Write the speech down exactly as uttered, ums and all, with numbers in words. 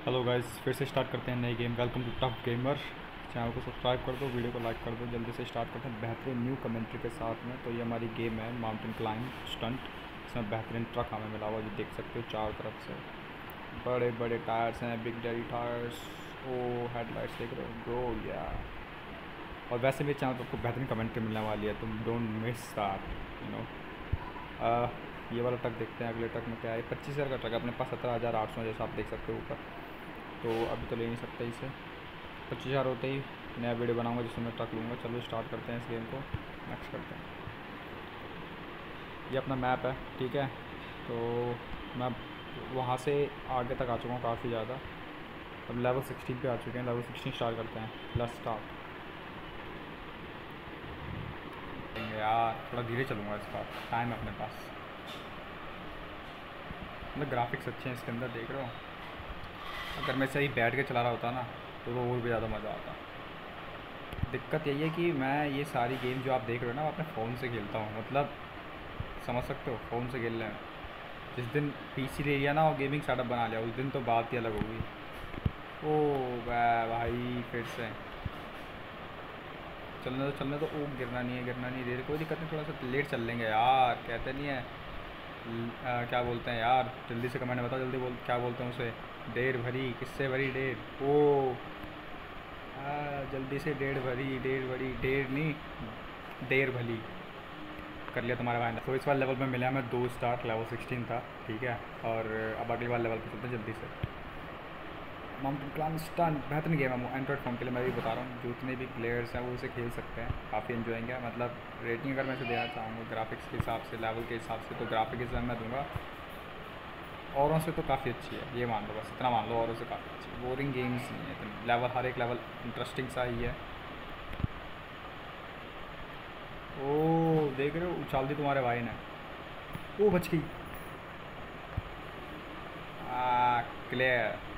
Hello guys, फिर से start करते हैं नई game. Welcome to tough gamer. Channel को सब्सक्राइब कर दो, वीडियो को लाइक कर दो। जल्दी से स्टार्ट करते हैं बेहतरीन न्यू कमेंट्री के साथ में। तो ये हमारी गेम है माउंटेन क्लाइंब स्टंट। इसमें बेहतरीन ट्रक हमें मिला हुआ, ये देख सकते हो चारों तरफ से बड़े बड़े टायर्स हैं, बिग डैडी टायर्स। ओ हेडलाइट्स देख रहे हो ब्रो या। और वैसे भी चैनल पर आपको बेहतरीन कमेंट्री मिलने वाली है, तुम don't miss that you know. ये वाला ट्रक देखते हैं। अगले ट्रक में क्या है? पच्चीस हज़ार का ट्रक है अपने पास, सत्रह हज़ार आठ सौ जैसा आप देख सकते हो ऊपर। तो अभी तो ले नहीं सकते इसे। पच्चीस हज़ार होते ही नया वीडियो बनाऊंगा जिसमें मैं ट्रक लूँगा। चलो स्टार्ट करते हैं इस गेम को, नेक्स्ट करते हैं। ये अपना मैप है, ठीक है। तो मैं वहाँ से आगे तक आ चुका हूँ काफ़ी ज़्यादा। अब लेवल सिक्सटीन पे आ चुके हैं। लेवल सिक्सटीन स्टार्ट करते हैं। प्लस स्टार्ट यार, थोड़ा धीरे चलूँगा इस बार, टाइम है अपने पास। मतलब ग्राफिक्स अच्छे हैं इसके अंदर, देख रहे हो। अगर मैं सही बैठ के चला रहा होता ना तो वो और भी ज़्यादा मज़ा आता। दिक्कत यही है कि मैं ये सारी गेम जो आप देख रहे हो ना, मैं अपने फ़ोन से खेलता हूँ। मतलब समझ सकते हो, फ़ोन से खेल रहे हैं। जिस दिन पीसी ले लिया ना और गेमिंग सेटअप बना लिया, उस दिन तो बात ही अलग होगी। ओ भाई, फिर से चलने तो चलने तो ओ गिरना नहीं है, गिरना नहीं है। कोई दिक्कत नहीं, थोड़ा सा लेट चल लेंगे यार, कहते नहीं है। आ, क्या बोलते हैं यार, जल्दी से कमेंट में बताओ। जल्दी बोल, क्या बोलते हैं उसे? डेढ़ भरी, किससे भरी डेढ़? ओ आ, जल्दी से डेढ़ भरी, डेढ़ भरी, डेढ़ नहीं डेढ़ भली कर लिया तुम्हारे भाई ने। तो इस बार लेवल में मिला हमें दो स्टार, लेवल सिक्सटीन था, ठीक है। और अब अगली बार लेवल पे चलते हैं जल्दी से। माउंटेन क्लाइंब स्टंट बेहतरीन गेम है एंड्रॉइड फ़ोन के लिए। मैं भी बता रहा हूँ, जितने भी प्लेयर्स हैं वो इसे खेल सकते हैं, काफ़ी इन्जॉइंग है। मतलब रेटिंग अगर मैं इसे देना चाहूँगा ग्राफिक्स के हिसाब से, लेवल के हिसाब से, तो ग्राफिक हिसाब मैं दूँगा औरों से तो काफ़ी अच्छी है, ये मान लो, बस इतना मान लो, औरों से काफ़ी अच्छी है। बोरिंग गेम्स नहीं है, लेवल हर एक लेवल इंटरेस्टिंग सा ही है। ओ देख रहे हो, उछाल दी तुम्हारे भाई ने। ओ बच गई। आ क्लियर।